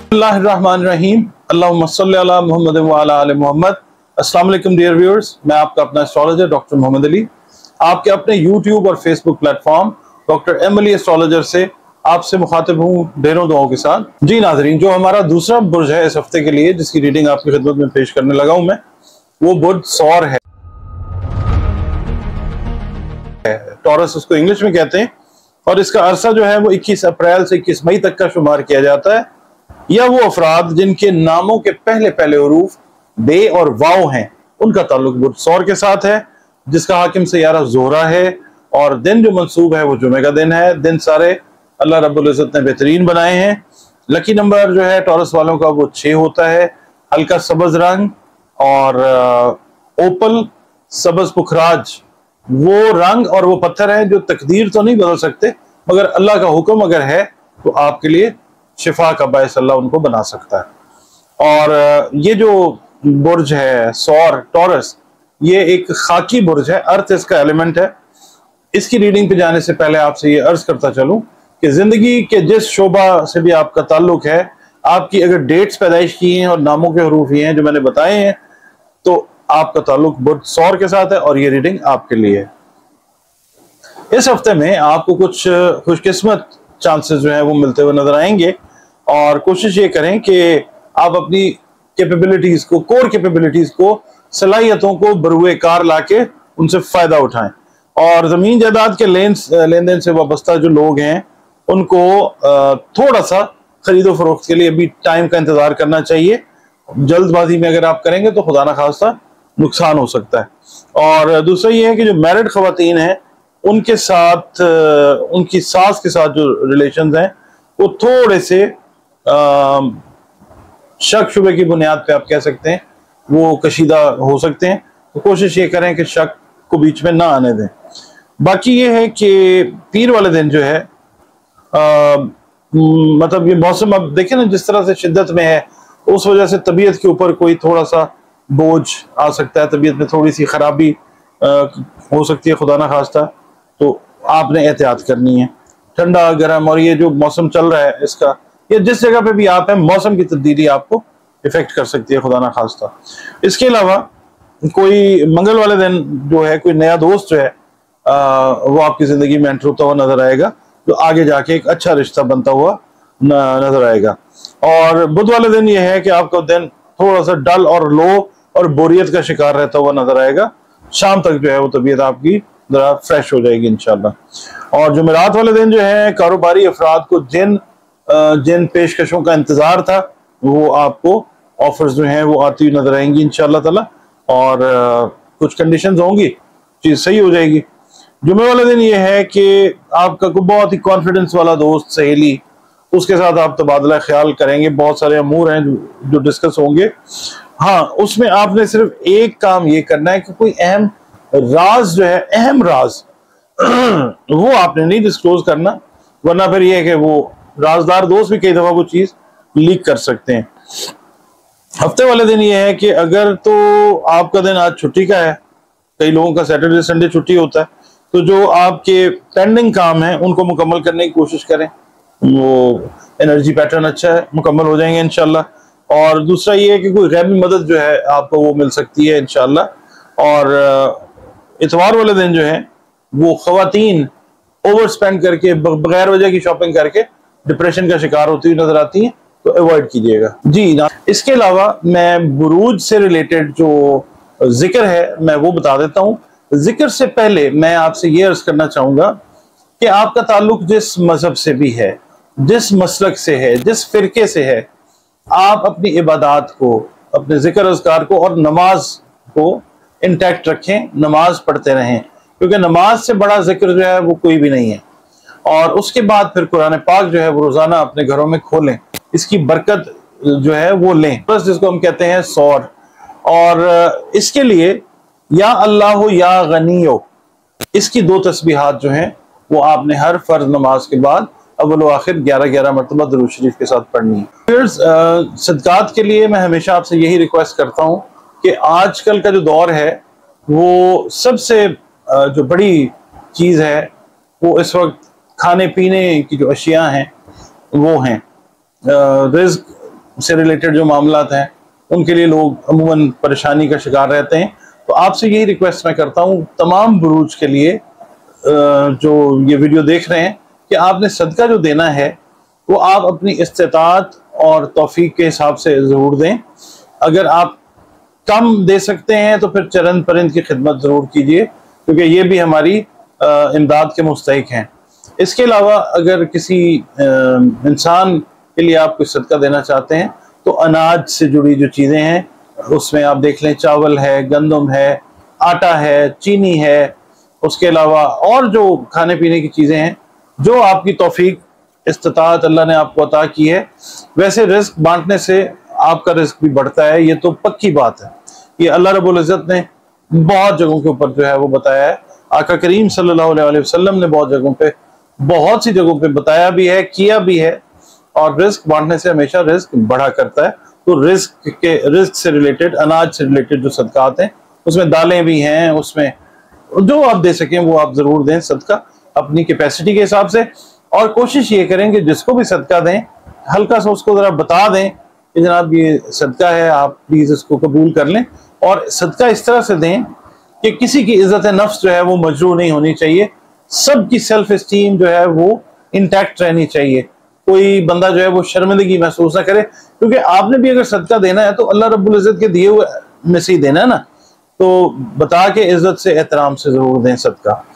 बिस्मिल्लाहिर्रहमानिर्रहीम अल्लाहुम्मा सल्ली अला मुहम्मद व अला आलि मुहम्मद। अस्सलाम वालेकुम डियर व्यूअर्स, मैं आपका अपना एस्ट्रोलॉजर डॉक्टर मोहम्मद अली आपके अपने यूट्यूब और फेसबुक प्लेटफॉर्म डॉक्टर एमली एस्ट्रोलॉजर से आपसे मुखातिब हूँ ढेरों दुआओं के साथ। जी नाजरीन, जो हमारा दूसरा बुर्ज है इस हफ्ते के लिए जिसकी रीडिंग आपकी खिदमत में पेश करने लगा हूँ मैं, वो बुर्ज सौर है। टॉरस उसको इंग्लिश में कहते हैं और इसका अरसा जो है वो 21 अप्रैल से 21 मई तक का शुमार किया जाता है। या वो अफराद जिनके नामों के पहले पहले हरूफ बे और वाव हैं, उनका ताल्लुक बुर्ज सौर के साथ है, जिसका हाकिम सैयारा ज़ोहरा है और दिन जो मंसूब है वो जुमे का दिन है। दिन सारे अल्लाह रब्बुल इज़्ज़त ने बेहतरीन बनाए हैं। लकी नंबर जो है टॉरस वालों का वो 6 होता है। हल्का सब्ज रंग और ओपल सब्ज पुखराज वो रंग और वो पत्थर हैं जो तकदीर तो नहीं बदल सकते, मगर अल्लाह का हुक्म अगर है तो आपके लिए शिफा का बायस अल्लाह उनको बना सकता है। और ये जो बुर्ज है सौर टॉरस, ये एक खाकी बुर्ज है, अर्थ इसका एलिमेंट है। इसकी रीडिंग पे जाने से पहले आपसे ये अर्ज करता चलूं कि जिंदगी के जिस शोबा से भी आपका ताल्लुक है, आपकी अगर डेट्स पैदाइश की हैं और नामों के हरूफ ही हैं जो मैंने बताए हैं, तो आपका ताल्लुक बुर्ज सौर के साथ है और ये रीडिंग आपके लिए है। इस हफ्ते में आपको कुछ खुशकिस्मत चांसेस जो है वो मिलते हुए नजर आएंगे और कोशिश ये करें कि आप अपनी कैपेबिलिटीज को, कोर कैपेबिलिटीज को, सलाहियतों को बरूए कार लाके उनसे फायदा उठाएं। और जमीन जायदाद के लेन देन से वाबस्ता जो लोग हैं उनको थोड़ा सा खरीदो फरोख्त के लिए अभी टाइम का इंतजार करना चाहिए। जल्दबाजी में अगर आप करेंगे तो खुदा ना खास्ता नुकसान हो सकता है। और दूसरा ये है कि जो मैरिड खवातीन हैं उनके साथ, उनकी सास के साथ जो रिलेशंस हैं वो थोड़े से शक शुबे की बुनियाद पे आप कह सकते हैं वो कशीदा हो सकते हैं। तो कोशिश ये करें कि शक को बीच में ना आने दें। बाकी ये है कि पीर वाले दिन जो है मतलब ये मौसम अब देखें ना जिस तरह से शिद्दत में है, उस वजह से तबीयत के ऊपर कोई थोड़ा सा बोझ आ सकता है, तबीयत में थोड़ी सी खराबी हो सकती है खुदा ना खास्ता। तो आपने एहतियात करनी है। ठंडा गर्म और ये जो मौसम चल रहा है इसका, ये जिस जगह पे भी आप हैं मौसम की तब्दीली आपको इफेक्ट कर सकती है खुदा ना खास्ता। इसके अलावा कोई मंगल वाले दिन जो है कोई नया दोस्त जो है वो आपकी जिंदगी में एंटर होता हुआ नजर आएगा, जो आगे जाके एक अच्छा रिश्ता बनता हुआ नजर आएगा। और बुध वाले दिन ये है कि आपका दिन थोड़ा सा डल और लो और बोरियत का शिकार रहता हुआ नजर आएगा। शाम तक जो है वो तबीयत आपकी जरा फ्रेश हो जाएगी इंशाल्लाह। और जुमेरात वाले दिन जो है कारोबारी अफराद को जिन पेशकशों का इंतजार था वो आपको ऑफर्स जो हैं वो आती हुई नजर आएंगी इंशाल्लाह ताला। और कुछ कंडीशंस होंगी, चीज सही हो जाएगी। जुमे वाले दिन ये है कि आपका कोई बहुत ही कॉन्फिडेंस वाला दोस्त, सहेली, उसके साथ आप तबादला ख्याल करेंगे। बहुत सारे अमूर हैं जो डिस्कस होंगे। हाँ, उसमें आपने सिर्फ एक काम ये करना है कि कोई अहम राज जो है, अहम राज वो आपने नहीं डिस्क्लोज करना, वरना फिर ये है कि वो राजदार दोस्त भी कई दफा वो चीज लीक कर सकते हैं। हफ्ते वाले दिन ये है कि अगर तो आपका दिन आज छुट्टी का है, कई लोगों का सैटरडे संडे छुट्टी होता है, तो जो आपके पेंडिंग काम हैं उनको मुकम्मल करने की कोशिश करें। वो एनर्जी पैटर्न अच्छा है, मुकम्मल हो जाएंगे इंशाल्लाह। और दूसरा ये है कि कोई गैबी मदद जो है आपको वो मिल सकती है इंशाल्लाह। और इतवार वाले दिन जो है वो खवातीन ओवर स्पेंड करके बगैर वजह की शॉपिंग करके डिप्रेशन का शिकार होती हुई नजर आती हैं, तो अवॉइड कीजिएगा जी ना। इसके अलावा मैं बुरूज से रिलेटेड जो जिक्र है मैं वो बता देता हूँ। जिक्र से पहले मैं आपसे ये अर्ज करना चाहूंगा कि आपका ताल्लुक जिस मजहब से भी है, जिस मसलक से है, जिस फिरके से है, आप अपनी इबादत को, अपने जिक्र अज़कार को और नमाज को इंटैक्ट रखें, नमाज पढ़ते रहें, क्योंकि नमाज से बड़ा जिक्र जो है वो कोई भी नहीं है। और उसके बाद फिर कुरान पाक जो है वो रोजाना अपने घरों में खोलें, इसकी बरकत जो है वो लें, बस जिसको हम कहते हैं सौर। और इसके लिए या अल्लाह हो या गनी हो, इसकी 2 तस्बीहात जो हैं वो आपने हर फर्ज नमाज के बाद अव्वल व आखिर 11-11 मरतबा दुरूद शरीफ के साथ पढ़नी है। सदकात के लिए मैं हमेशा आपसे यही रिक्वेस्ट करता हूँ कि आजकल का जो दौर है वो सबसे जो बड़ी चीज़ है वो इस वक्त खाने पीने की जो अशिया हैं वो हैं। रिज़्क से रिलेटेड जो मामलात हैं उनके लिए लोग अमूमन परेशानी का शिकार रहते हैं। तो आपसे यही रिक्वेस्ट मैं करता हूँ तमाम बुरूज के लिए जो ये वीडियो देख रहे हैं कि आपने सदका जो देना है वो आप अपनी इस्तेताअत और तौफीक के हिसाब से ज़रूर दें। अगर आप कम दे सकते हैं तो फिर चरन परिंद की खिदमत ज़रूर कीजिए, क्योंकि ये भी हमारी इमदाद के मुस्तहिक हैं। इसके अलावा अगर किसी इंसान के लिए आप कुछ सदका देना चाहते हैं तो अनाज से जुड़ी जो चीज़ें हैं उसमें आप देख लें, चावल है, गंदम है, आटा है, चीनी है, उसके अलावा और जो खाने पीने की चीज़ें हैं, जो आपकी तौफीक इस्तिताअत अल्लाह ने आपको अता की है। वैसे रिस्क बांटने से आपका रिस्क भी बढ़ता है, ये तो पक्की बात है। ये अल्लाह रब्बुल इज़्ज़त ने बहुत जगहों के ऊपर जो है वो बताया है। आका करीम सल्लल्लाहु अलैहि वसल्लम ने बहुत सी जगहों पे बताया भी है, किया भी है। और रिस्क बांटने से हमेशा रिस्क बढ़ा करता है। तो रिस्क से रिलेटेड, अनाज से रिलेटेड जो सदकात हैं उसमें दालें भी हैं, उसमें जो आप दे सकें वो आप जरूर दें सदका अपनी कैपेसिटी के हिसाब से। और कोशिश ये करें कि जिसको भी सदका दें हल्का सा उसको जरा बता दें कि जनाब ये सदका है, आप प्लीज इसको कबूल कर लें। और सदका इस तरह से दें कि किसी की इज्जत नफ्स जो है वो मजरूह नहीं होनी चाहिए, सबकी सेल्फ इस्टीम जो है वो इंटैक्ट रहनी चाहिए। कोई बंदा जो है वो शर्मिंदगी महसूस ना करे, क्योंकि आपने भी अगर सदका देना है तो अल्लाह रब्बुल इज़्ज़त के दिए हुए में से ही देना है ना। तो बता के इज्जत से एहतराम से जरूर दें सदका।